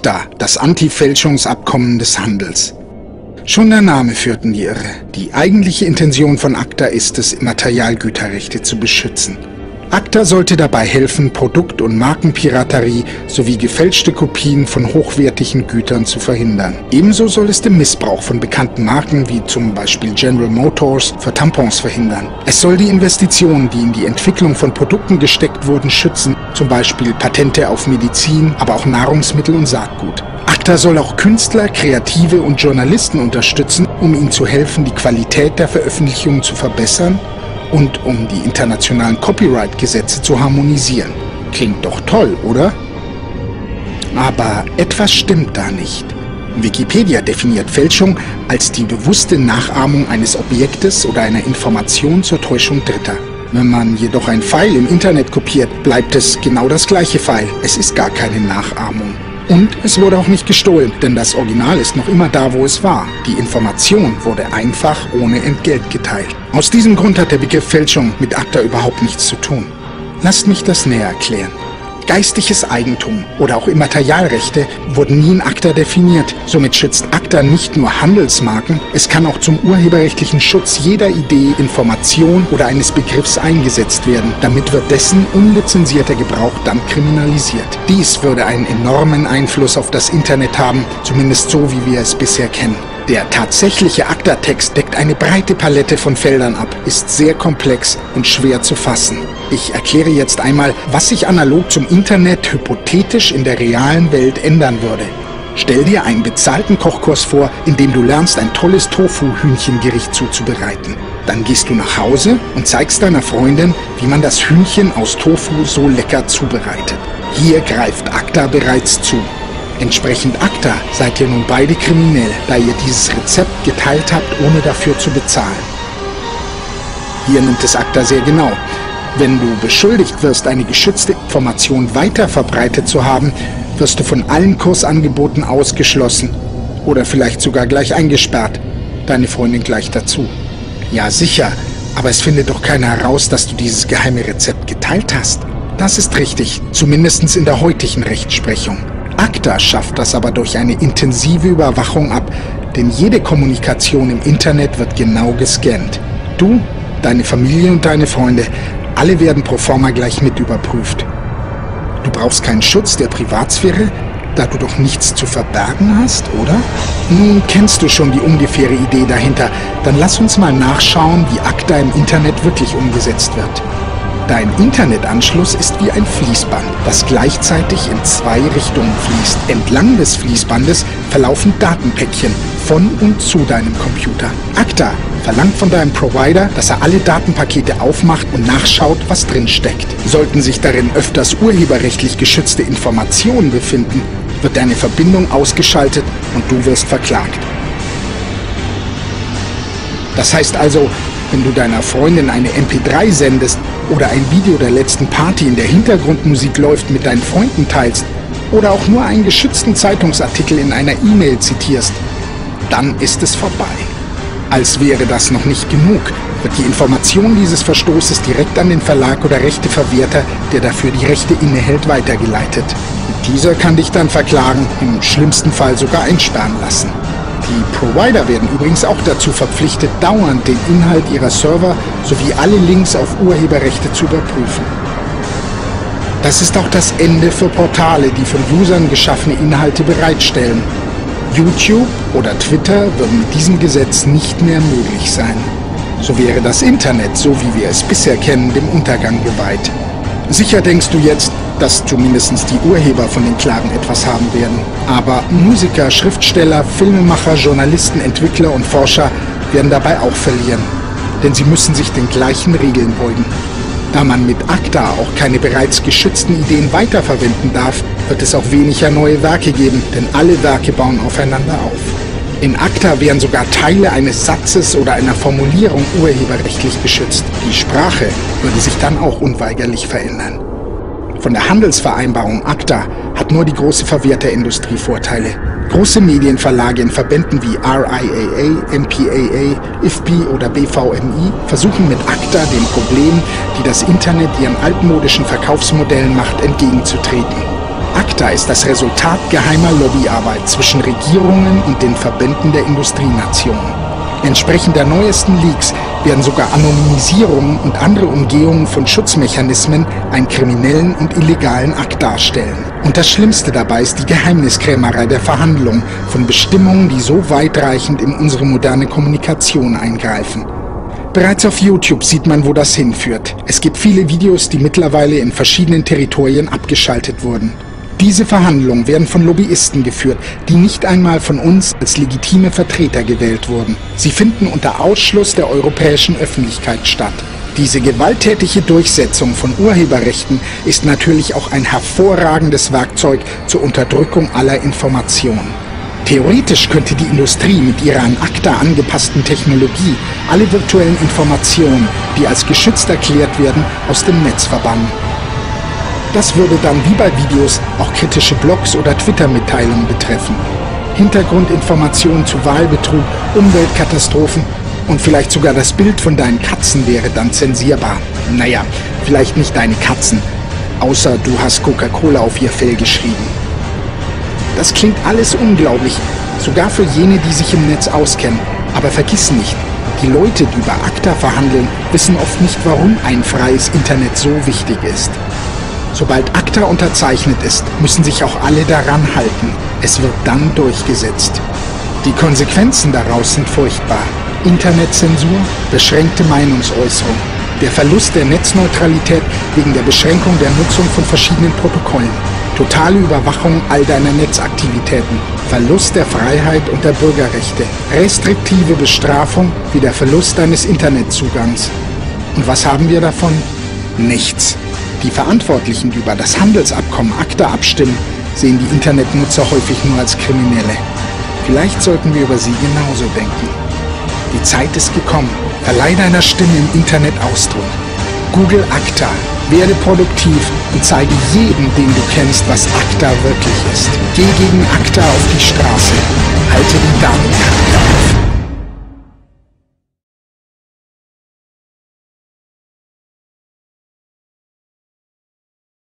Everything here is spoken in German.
ACTA, das Anti-Fälschungsabkommen des Handels. Schon der Name führt in die Irre. Die eigentliche Intention von ACTA ist es, Immaterialgüterrechte zu beschützen. ACTA sollte dabei helfen, Produkt- und Markenpiraterie sowie gefälschte Kopien von hochwertigen Gütern zu verhindern. Ebenso soll es den Missbrauch von bekannten Marken wie zum Beispiel General Motors für Tampons verhindern. Es soll die Investitionen, die in die Entwicklung von Produkten gesteckt wurden, schützen, zum Beispiel Patente auf Medizin, aber auch Nahrungsmittel und Saatgut. ACTA soll auch Künstler, Kreative und Journalisten unterstützen, um ihnen zu helfen, die Qualität der Veröffentlichungen zu verbessern und um die internationalen Copyright-Gesetze zu harmonisieren. Klingt doch toll, oder? Aber etwas stimmt da nicht. Wikipedia definiert Fälschung als die bewusste Nachahmung eines Objektes oder einer Information zur Täuschung Dritter. Wenn man jedoch ein File im Internet kopiert, bleibt es genau das gleiche File. Es ist gar keine Nachahmung. Und es wurde auch nicht gestohlen, denn das Original ist noch immer da, wo es war. Die Information wurde einfach ohne Entgelt geteilt. Aus diesem Grund hat der Begriff Fälschung mit ACTA überhaupt nichts zu tun. Lasst mich das näher erklären. Geistiges Eigentum oder auch Immaterialrechte wurden nie in ACTA definiert. Somit schützt ACTA nicht nur Handelsmarken, es kann auch zum urheberrechtlichen Schutz jeder Idee, Information oder eines Begriffs eingesetzt werden. Damit wird dessen unlizenzierter Gebrauch dann kriminalisiert. Dies würde einen enormen Einfluss auf das Internet haben, zumindest so, wie wir es bisher kennen. Der tatsächliche ACTA-Text deckt eine breite Palette von Feldern ab, ist sehr komplex und schwer zu fassen. Ich erkläre jetzt einmal, was sich analog zum Internet hypothetisch in der realen Welt ändern würde. Stell dir einen bezahlten Kochkurs vor, in dem du lernst, ein tolles Tofu-Hühnchengericht zuzubereiten. Dann gehst du nach Hause und zeigst deiner Freundin, wie man das Hühnchen aus Tofu so lecker zubereitet. Hier greift ACTA bereits zu. Entsprechend ACTA seid ihr nun beide kriminell, da ihr dieses Rezept geteilt habt, ohne dafür zu bezahlen. Hier nimmt es ACTA sehr genau. Wenn du beschuldigt wirst, eine geschützte Information weiter verbreitet zu haben, wirst du von allen Kursangeboten ausgeschlossen oder vielleicht sogar gleich eingesperrt. Deine Freundin gleich dazu. Ja sicher, aber es findet doch keiner heraus, dass du dieses geheime Rezept geteilt hast. Das ist richtig, zumindest in der heutigen Rechtsprechung. ACTA schafft das aber durch eine intensive Überwachung ab, denn jede Kommunikation im Internet wird genau gescannt. Du, deine Familie und deine Freunde, alle werden pro forma gleich mit überprüft. Du brauchst keinen Schutz der Privatsphäre, da du doch nichts zu verbergen hast, oder? Nun kennst du schon die ungefähre Idee dahinter, dann lass uns mal nachschauen, wie ACTA im Internet wirklich umgesetzt wird. Dein Internetanschluss ist wie ein Fließband, das gleichzeitig in zwei Richtungen fließt. Entlang des Fließbandes verlaufen Datenpäckchen von und zu deinem Computer. ACTA verlangt von deinem Provider, dass er alle Datenpakete aufmacht und nachschaut, was drin steckt. Sollten sich darin öfters urheberrechtlich geschützte Informationen befinden, wird deine Verbindung ausgeschaltet und du wirst verklagt. Das heißt also, wenn du deiner Freundin eine MP3 sendest oder ein Video der letzten Party, in der Hintergrundmusik läuft, mit deinen Freunden teilst oder auch nur einen geschützten Zeitungsartikel in einer E-Mail zitierst, dann ist es vorbei. Als wäre das noch nicht genug, wird die Information dieses Verstoßes direkt an den Verlag oder Rechteverwerter, der dafür die Rechte innehält, weitergeleitet. Und dieser kann dich dann verklagen, im schlimmsten Fall sogar einsperren lassen. Die Provider werden übrigens auch dazu verpflichtet, dauernd den Inhalt ihrer Server sowie alle Links auf Urheberrechte zu überprüfen. Das ist auch das Ende für Portale, die von Usern geschaffene Inhalte bereitstellen. YouTube oder Twitter würden mit diesem Gesetz nicht mehr möglich sein. So wäre das Internet, so wie wir es bisher kennen, dem Untergang geweiht. Sicher denkst du jetzt, dass zumindest die Urheber von den Klagen etwas haben werden. Aber Musiker, Schriftsteller, Filmemacher, Journalisten, Entwickler und Forscher werden dabei auch verlieren. Denn sie müssen sich den gleichen Regeln beugen. Da man mit ACTA auch keine bereits geschützten Ideen weiterverwenden darf, wird es auch weniger neue Werke geben, denn alle Werke bauen aufeinander auf. In ACTA wären sogar Teile eines Satzes oder einer Formulierung urheberrechtlich geschützt. Die Sprache würde sich dann auch unweigerlich verändern. Von der Handelsvereinbarung ACTA hat nur die große Verwerterindustrie Vorteile. Große Medienverlage in Verbänden wie RIAA, MPAA, IFPI oder BVMI versuchen mit ACTA den Problemen, die das Internet ihren altmodischen Verkaufsmodellen macht, entgegenzutreten. ACTA ist das Resultat geheimer Lobbyarbeit zwischen Regierungen und den Verbänden der Industrienationen. Entsprechend der neuesten Leaks werden sogar Anonymisierungen und andere Umgehungen von Schutzmechanismen einen kriminellen und illegalen Akt darstellen. Und das Schlimmste dabei ist die Geheimniskrämerei der Verhandlungen von Bestimmungen, die so weitreichend in unsere moderne Kommunikation eingreifen. Bereits auf YouTube sieht man, wo das hinführt. Es gibt viele Videos, die mittlerweile in verschiedenen Territorien abgeschaltet wurden. Diese Verhandlungen werden von Lobbyisten geführt, die nicht einmal von uns als legitime Vertreter gewählt wurden. Sie finden unter Ausschluss der europäischen Öffentlichkeit statt. Diese gewalttätige Durchsetzung von Urheberrechten ist natürlich auch ein hervorragendes Werkzeug zur Unterdrückung aller Informationen. Theoretisch könnte die Industrie mit ihrer an ACTA angepassten Technologie alle virtuellen Informationen, die als geschützt erklärt werden, aus dem Netz verbannen. Das würde dann wie bei Videos auch kritische Blogs oder Twitter-Mitteilungen betreffen. Hintergrundinformationen zu Wahlbetrug, Umweltkatastrophen und vielleicht sogar das Bild von deinen Katzen wäre dann zensierbar. Naja, vielleicht nicht deine Katzen, außer du hast Coca-Cola auf ihr Fell geschrieben. Das klingt alles unglaublich, sogar für jene, die sich im Netz auskennen. Aber vergiss nicht, die Leute, die über ACTA verhandeln, wissen oft nicht, warum ein freies Internet so wichtig ist. Sobald ACTA unterzeichnet ist, müssen sich auch alle daran halten. Es wird dann durchgesetzt. Die Konsequenzen daraus sind furchtbar. Internetzensur, beschränkte Meinungsäußerung, der Verlust der Netzneutralität wegen der Beschränkung der Nutzung von verschiedenen Protokollen, totale Überwachung all deiner Netzaktivitäten, Verlust der Freiheit und der Bürgerrechte, restriktive Bestrafung wie der Verlust deines Internetzugangs. Und was haben wir davon? Nichts. Die Verantwortlichen, die über das Handelsabkommen ACTA abstimmen, sehen die Internetnutzer häufig nur als Kriminelle. Vielleicht sollten wir über sie genauso denken. Die Zeit ist gekommen. Verleih deiner Stimme im Internet Ausdruck. Google ACTA. Werde produktiv und zeige jedem, den du kennst, was ACTA wirklich ist. Geh gegen ACTA auf die Straße.